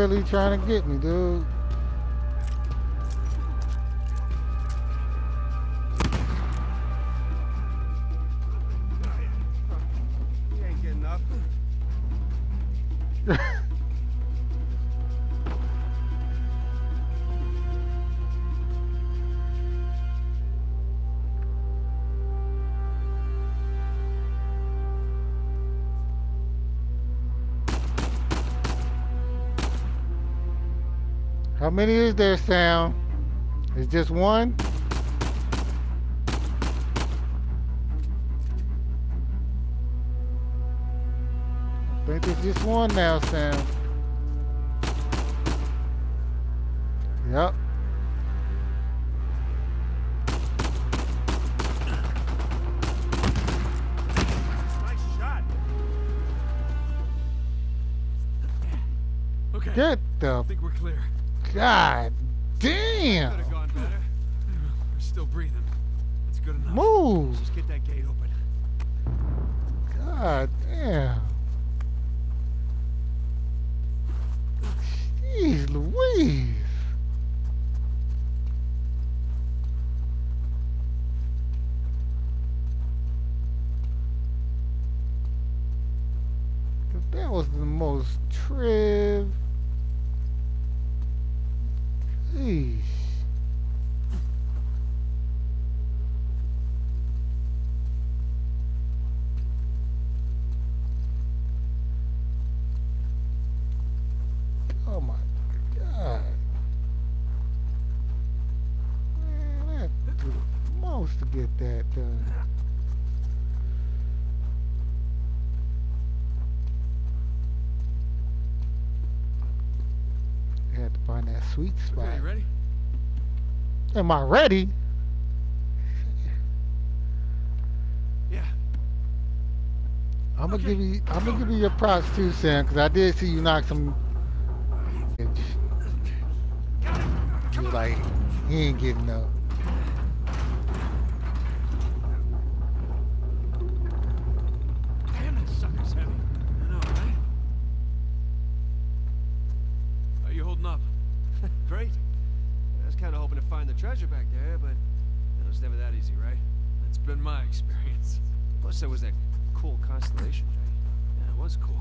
really trying to get me, dude. He ain't getting up. How many is there, Sam? It's just one? I think it's just one now, Sam. Yep. Nice shot. Okay. Get I the think we're clear. God Could damn. have gone better. We're still breathing. That's good enough. Move. Just get that gate open. God damn. Jeez Louise. That was the most triv. Jeez. Oh my God. Man, that took the most to get that done. You had to find that sweet spot. Okay, you ready? Am I ready? Yeah. I'm gonna give you your props too, Sam, because I did see you knock some. You was like, he ain't getting up. Damn, that sucker's heavy. I know, right? How you holding up? Great. I was kind of hoping to find the treasure back there, but it was never that easy, right? That's been my experience. Plus, there was that cool constellation thing. Yeah, it was cool.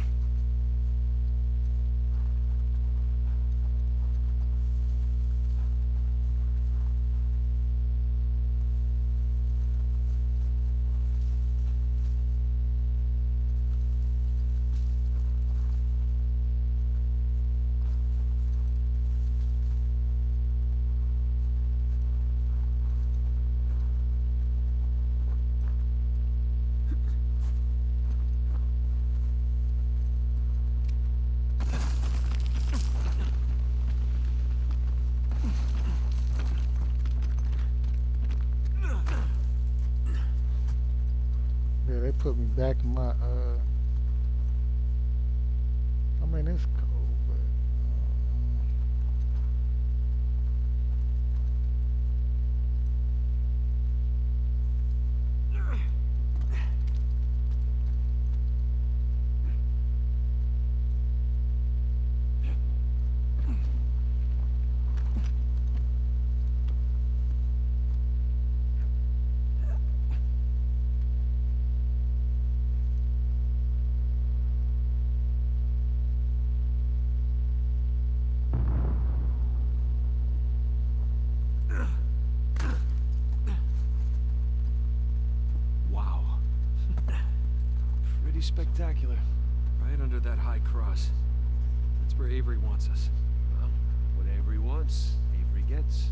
Yeah, they put me back in my I mean it's cold, but Wow. Pretty spectacular. Right under that high cross. That's where Avery wants us. Well, what Avery wants, Avery gets.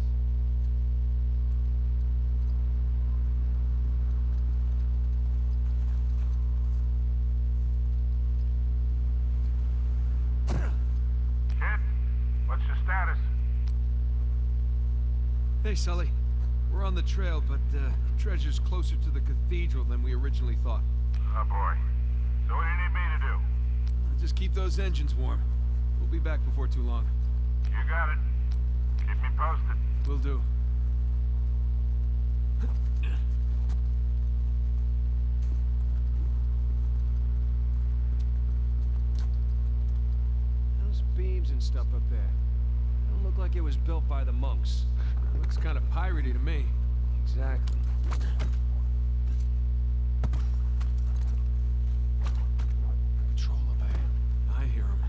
What's the status? Hey, Sully. We're on the trail, but treasure's closer to the cathedral than we originally thought. Oh boy. So what do you need me to do? Just keep those engines warm. We'll be back before too long. You got it. Keep me posted. Will do. Those beams and stuff up there. Don't look like it was built by the monks. Looks kind of piratey to me. Exactly. Patrol up ahead. I hear him.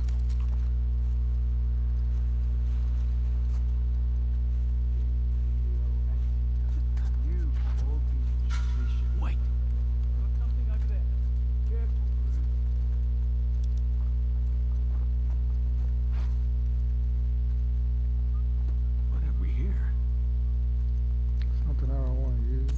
Wait. Something over there. Careful. What have we here? Something I don't want to use.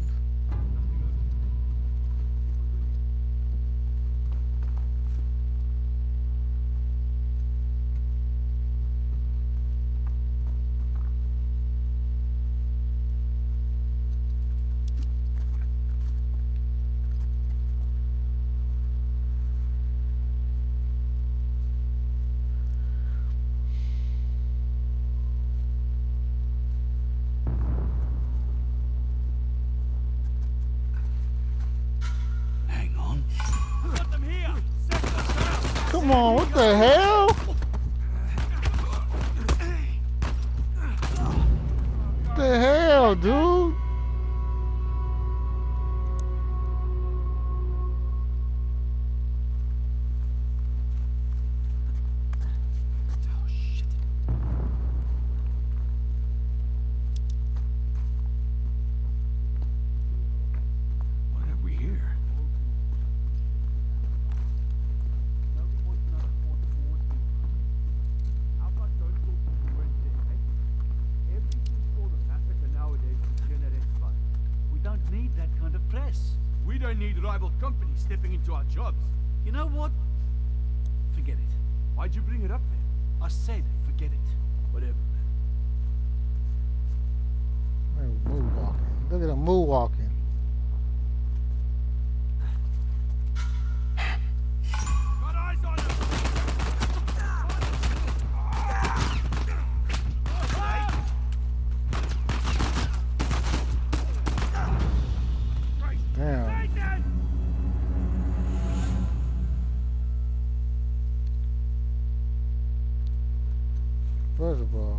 Hang on. Got them here. Come on, what the hell? What the hell, dude? Oh, shit. What have we here? We don't need that kind of press. We don't need rival companies stepping into our jobs. You know what? Forget it. Why'd you bring it up then? I said forget it. Whatever, man. They're moonwalking. Look at them moonwalking. Got eyes on him! Damn. First of all,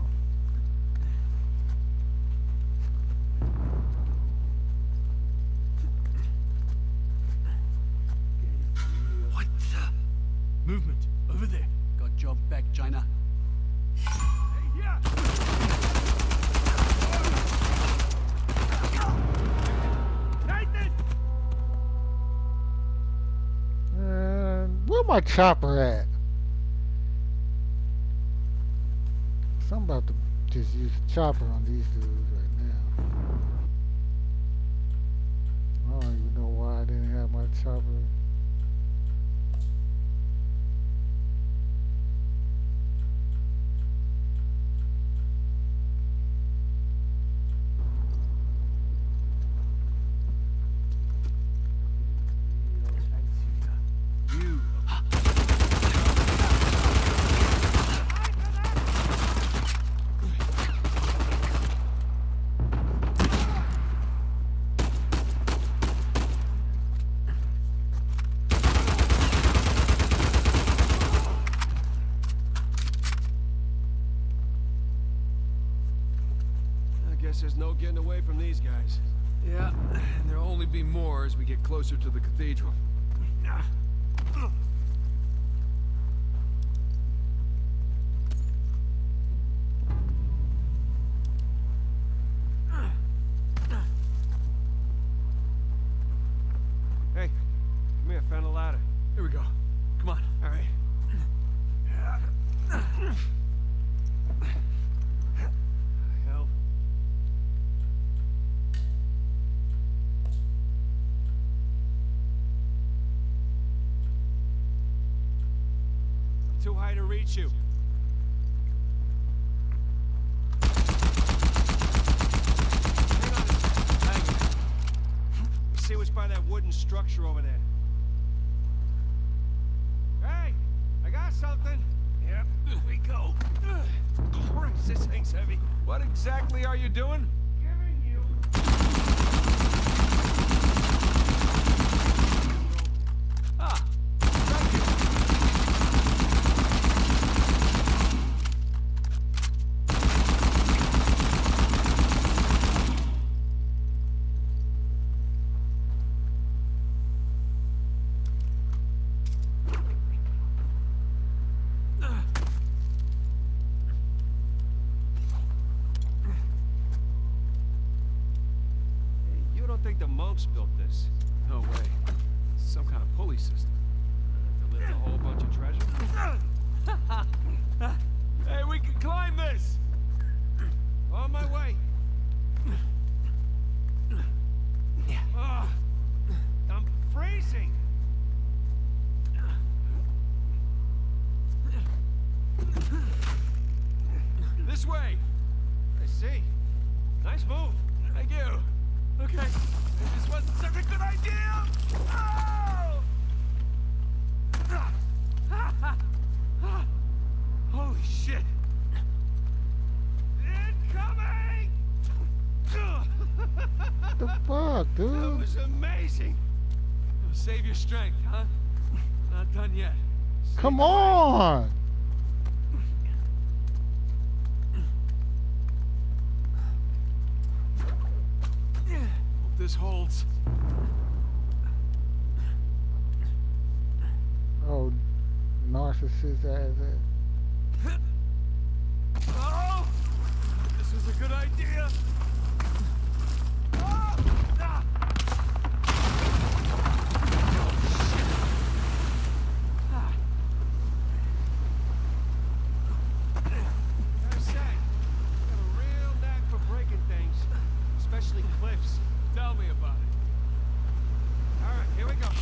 What the? Movement. Over there. Got job back, China. Hey, here! Nathan! where my chopper at? So I'm about to just use the chopper on these dudes right now. I don't even know why I didn't have my chopper. You. I guess there's no getting away from these guys. Yeah, and there'll only be more as we get closer to the cathedral. Hey, come here, found a ladder. Here we go. Come on. All right. Hell. I'm too high to reach you. Hang on. You see what's by that wooden structure over there? Hey, I got something. Yep, here we go. Christ, this thing's heavy. What exactly are you doing? Giving you. Ah, thank you. think the monks built this. No way. Some kind of pulley system. To lift a whole bunch of treasure? Hey, we can climb this! On my way. Ah, I'm freezing. This way! I see. Nice move. Thank you. Okay. This wasn't such a good idea! Oh! Holy shit! Incoming! The fuck, That dude? was amazing. Save your strength, huh? Not done yet. Come on! Hope this holds. Oh, narcissist ass. Oh! This was a good idea. Oh! Ah! I say, got a real knack for breaking things, especially cliffs. Tell me about it. All right, here we go.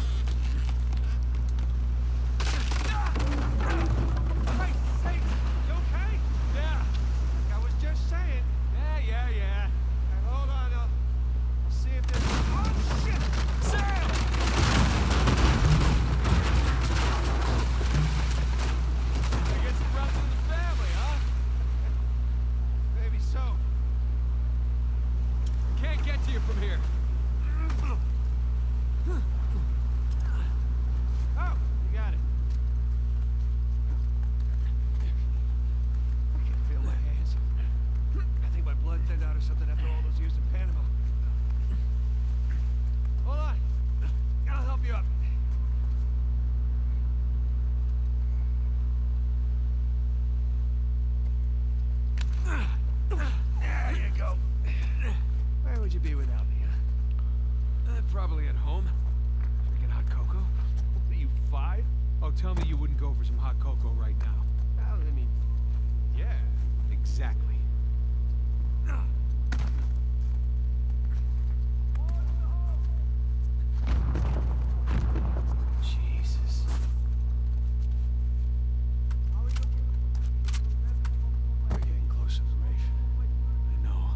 Hey, you okay? Yeah. Like I was just saying. Yeah. All right, hold on. I'll see if there's. Oh shit! Sam! I guess it runs in the family, huh? Maybe so. Can't get to you from here. Oh, you got it. I can feel my hands. I think my blood thinned out or something after all those years in Panama. Hold on. I'll help you up. There you go. Where would you be without me, huh? Probably at home. Drinking hot cocoa. What are you, 5? Oh, tell me you wouldn't go for some hot cocoa right now. Well, I mean, yeah. Exactly. Jesus. We're getting closer, Rafe. I know.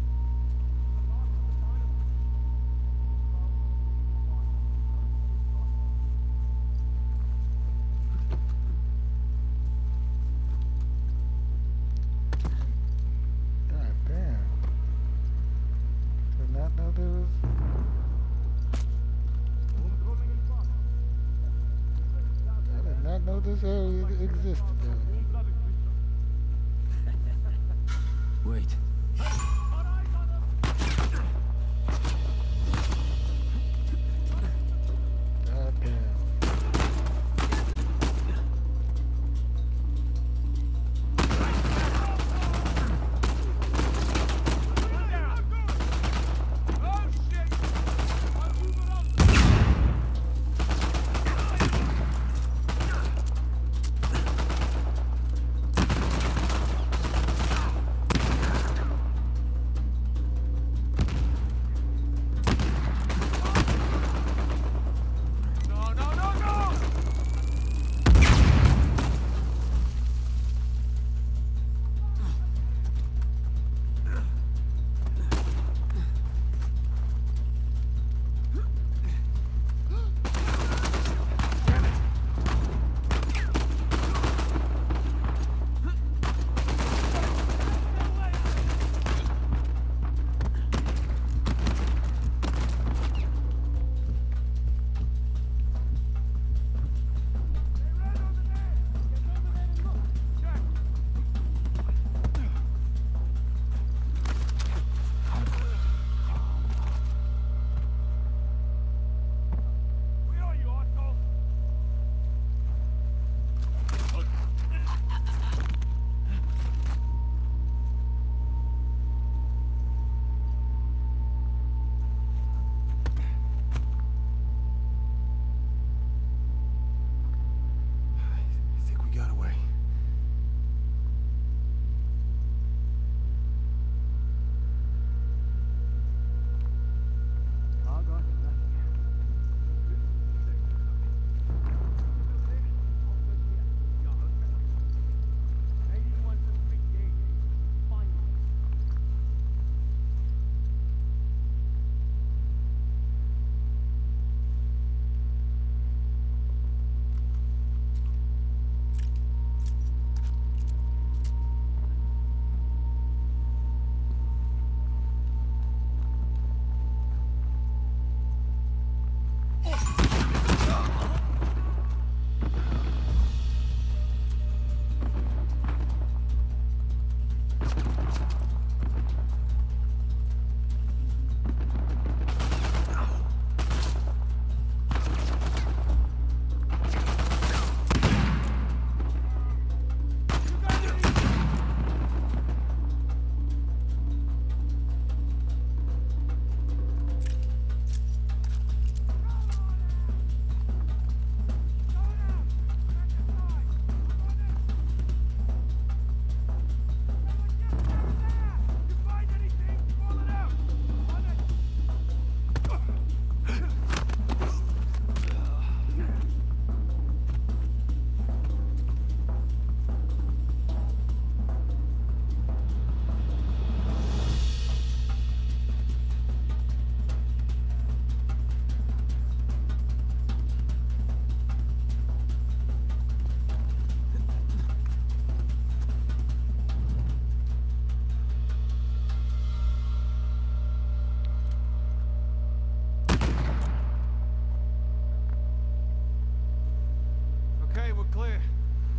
God damn. Did not know there was. I did not know this area existed. Wait. God damn. Oh, shit!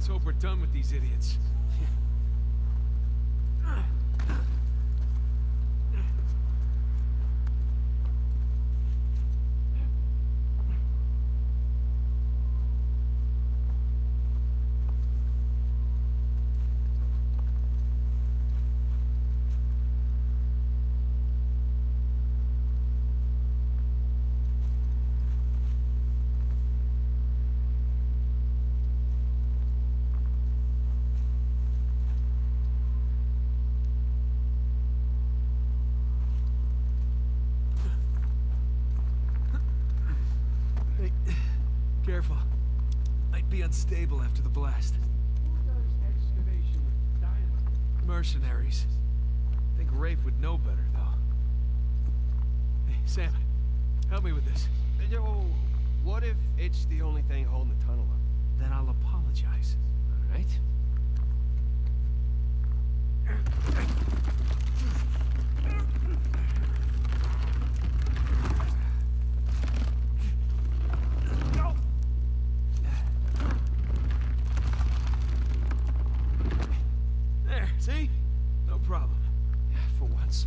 Let's hope we're done with these idiots. Careful. Might be unstable after the blast. Who does excavation with dynamite? Mercenaries. Think Rafe would know better, though. Hey, Sam. Help me with this. Oh, what if it's the only thing holding the tunnel up? Then I'll apologize. All right. There, see? No problem. Yeah, for once.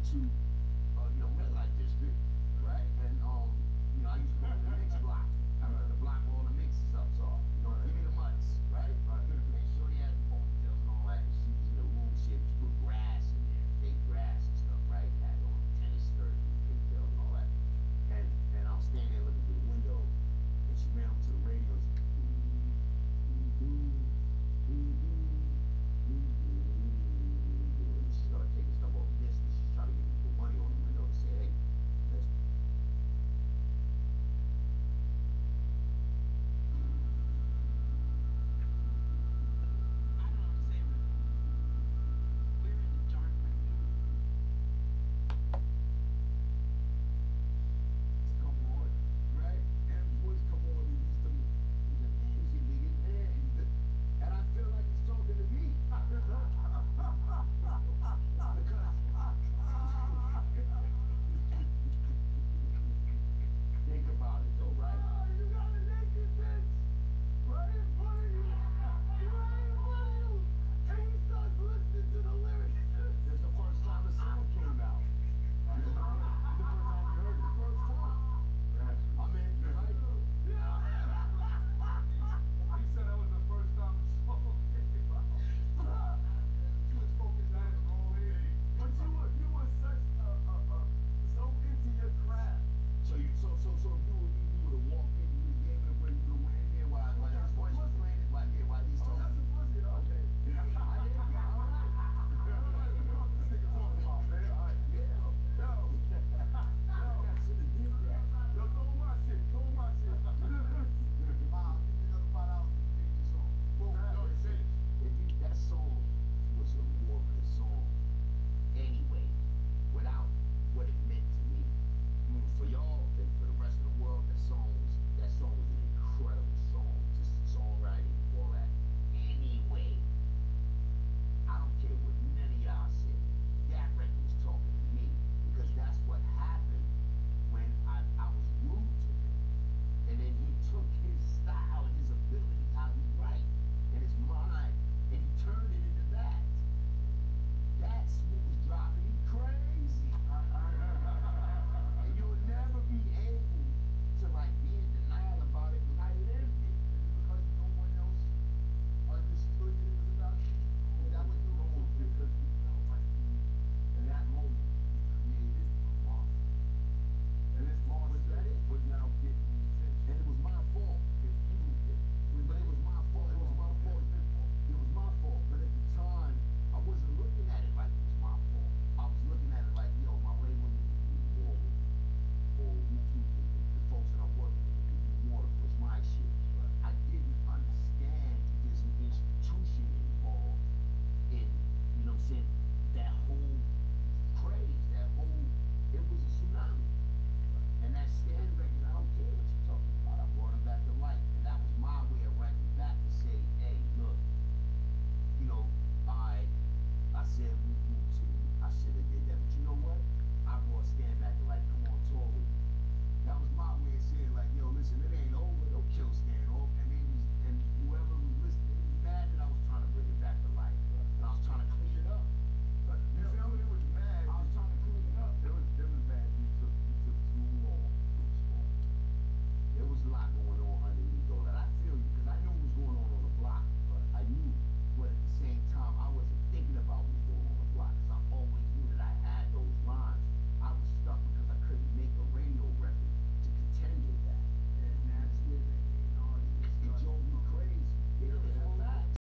watching.